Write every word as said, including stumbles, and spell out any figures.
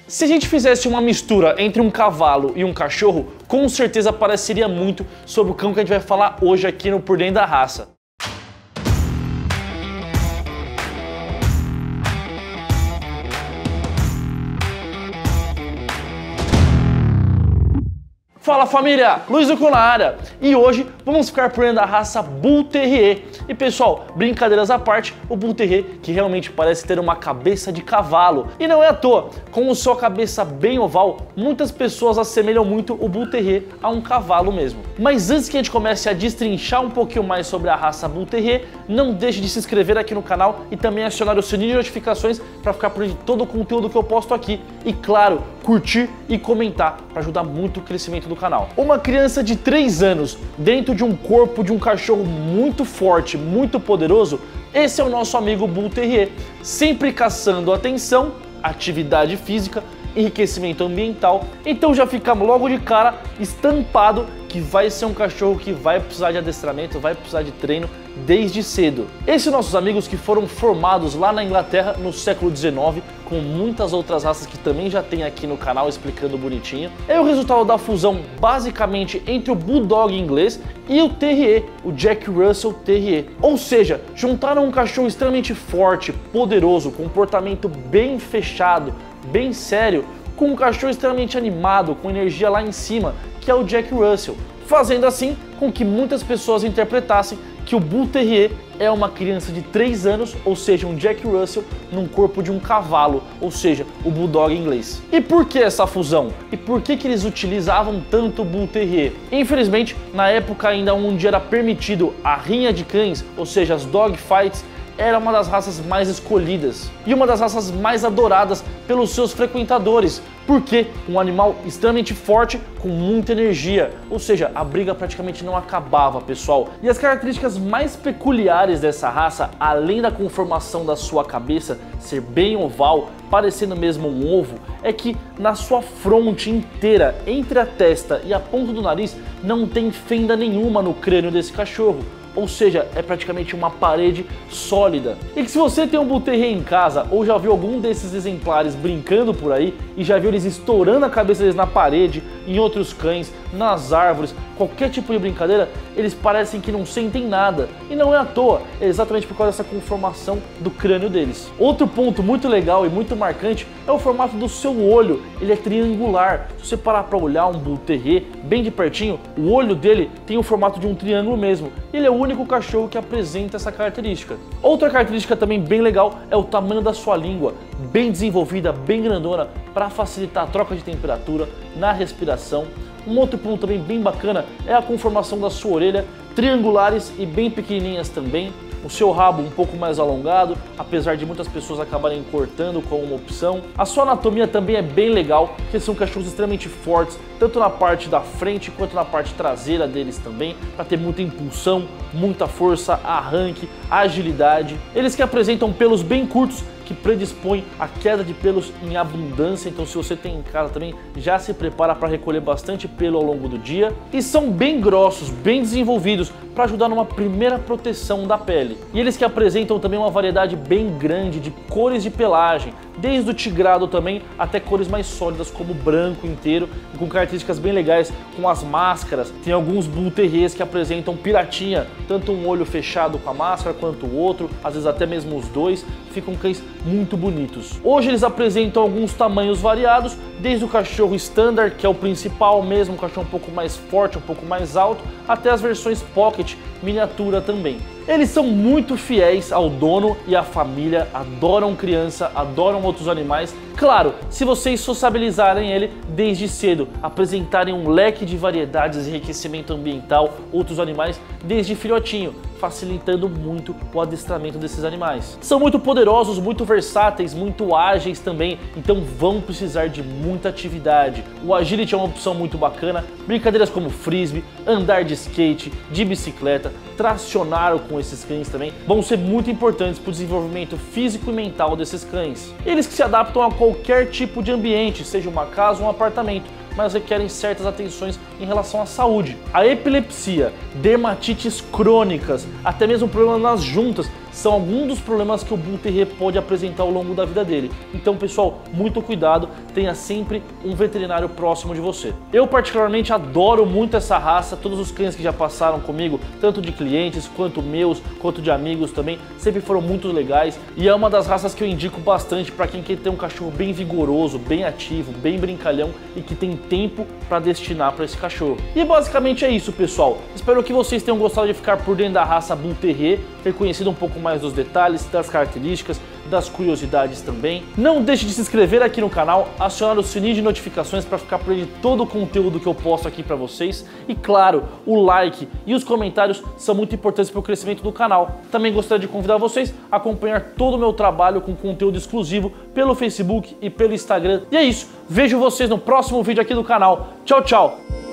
Se a gente fizesse uma mistura entre um cavalo e um cachorro, com certeza pareceria muito sobre o cão que a gente vai falar hoje aqui no Por Dentro da Raça. Fala família, Luiz Zucco na área, e hoje vamos ficar por dentro da raça Bull Terrier. E pessoal, brincadeiras à parte, o Bull Terrier que realmente parece ter uma cabeça de cavalo. E não é à toa, com sua cabeça bem oval, muitas pessoas assemelham muito o Bull Terrier a um cavalo mesmo. Mas antes que a gente comece a destrinchar um pouquinho mais sobre a raça Bull Terrier, não deixe de se inscrever aqui no canal e também acionar o sininho de notificações para ficar por dentro de todo o conteúdo que eu posto aqui. E claro, curtir e comentar para ajudar muito o crescimento do canal. Uma criança de três anos dentro de um corpo de um cachorro muito forte, muito poderoso, esse é o nosso amigo Bull Terrier, sempre caçando atenção, atividade física, enriquecimento ambiental. Então já ficamos logo de cara estampado que vai ser um cachorro que vai precisar de adestramento, vai precisar de treino desde cedo. Esses nossos amigos que foram formados lá na Inglaterra no século dezenove, com muitas outras raças que também já tem aqui no canal explicando bonitinho, é o resultado da fusão basicamente entre o Bulldog inglês e o Terrier, o Jack Russell Terrier. Ou seja, juntaram um cachorro extremamente forte, poderoso, comportamento bem fechado, bem sério, com um cachorro extremamente animado, com energia lá em cima, que é o Jack Russell, fazendo assim com que muitas pessoas interpretassem que o Bull Terrier é uma criança de três anos, ou seja, um Jack Russell num corpo de um cavalo, ou seja, o Bulldog inglês. E por que essa fusão? E por que que eles utilizavam tanto o Bull Terrier? Infelizmente, na época ainda onde era permitido a rinha de cães, ou seja, as dog fights, era uma das raças mais escolhidas e uma das raças mais adoradas pelos seus frequentadores, porque um animal extremamente forte com muita energia, ou seja, a briga praticamente não acabava, pessoal. E as características mais peculiares dessa raça, além da conformação da sua cabeça ser bem oval, parecendo mesmo um ovo, é que na sua fronte inteira, entre a testa e a ponta do nariz, não tem fenda nenhuma no crânio desse cachorro. Ou seja, é praticamente uma parede sólida. E que se você tem um Bull Terrier em casa ou já viu algum desses exemplares brincando por aí e já viu eles estourando a cabeça deles na parede, em outros cães, nas árvores, qualquer tipo de brincadeira, eles parecem que não sentem nada. E não é à toa, é exatamente por causa dessa conformação do crânio deles. Outro ponto muito legal e muito marcante é o formato do seu olho. Ele é triangular. Se você parar para olhar um Bull Terrier bem de pertinho, o olho dele tem o formato de um triângulo mesmo. Ele é o único cachorro que apresenta essa característica. Outra característica também bem legal é o tamanho da sua língua, bem desenvolvida, bem grandona, para facilitar a troca de temperatura na respiração. Um outro ponto também bem bacana é a conformação da sua orelha, triangulares e bem pequenininhas também. O seu rabo um pouco mais alongado, apesar de muitas pessoas acabarem cortando como uma opção. A sua anatomia também é bem legal, porque são cachorros extremamente fortes, tanto na parte da frente quanto na parte traseira deles também, para ter muita impulsão, muita força, arranque, agilidade. Eles que apresentam pelos bem curtos, que predispõe a queda de pelos em abundância, então se você tem em casa também, já se prepara para recolher bastante pelo ao longo do dia. E são bem grossos, bem desenvolvidos, para ajudar numa primeira proteção da pele. E eles que apresentam também uma variedade bem grande de cores de pelagem, desde o tigrado também até cores mais sólidas como branco inteiro e com características bem legais com as máscaras. Tem alguns Bull Terriers que apresentam piratinha, tanto um olho fechado com a máscara quanto o outro, às vezes até mesmo os dois, ficam cães muito bonitos. Hoje eles apresentam alguns tamanhos variados, desde o cachorro standard, que é o principal mesmo, um cachorro um pouco mais forte, um pouco mais alto, até as versões pocket, miniatura também. Eles são muito fiéis ao dono e à família, adoram criança, adoram outros animais. Claro, se vocês sociabilizarem ele desde cedo, apresentarem um leque de variedades e enriquecimento ambiental, outros animais, desde filhotinho, facilitando muito o adestramento desses animais. São muito poderosos, muito versáteis, muito ágeis também, então vão precisar de muita atividade. O agility é uma opção muito bacana, brincadeiras como frisbee, andar de skate, de bicicleta, tracionar com esses cães também vão ser muito importantes para o desenvolvimento físico e mental desses cães. Eles que se adaptam a qualquer tipo de ambiente, seja uma casa ou um apartamento, mas requerem certas atenções em relação à saúde. A epilepsia, dermatites crônicas, até mesmo problemas nas juntas, são alguns dos problemas que o Bull Terrier pode apresentar ao longo da vida dele. Então, pessoal, muito cuidado, tenha sempre um veterinário próximo de você. Eu particularmente adoro muito essa raça, todos os cães que já passaram comigo, tanto de clientes quanto meus, quanto de amigos também, sempre foram muito legais e é uma das raças que eu indico bastante para quem quer ter um cachorro bem vigoroso, bem ativo, bem brincalhão e que tem tempo para destinar para esse cachorro. E basicamente é isso, pessoal. Espero que vocês tenham gostado de ficar por dentro da raça Bull Terrier, ter conhecido um pouco mais dos detalhes, das características, das curiosidades também. Não deixe de se inscrever aqui no canal, acionar o sininho de notificações para ficar por dentro de todo o conteúdo que eu posto aqui para vocês. E claro, o like e os comentários são muito importantes para o crescimento do canal. Também gostaria de convidar vocês a acompanhar todo o meu trabalho com conteúdo exclusivo pelo Facebook e pelo Instagram. E é isso, vejo vocês no próximo vídeo aqui do canal. Tchau, tchau!